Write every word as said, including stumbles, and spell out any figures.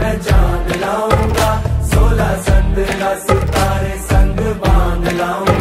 मैं चांद लाऊंगा, सोलह संद्रा सितारे संग बांध लाऊंगा।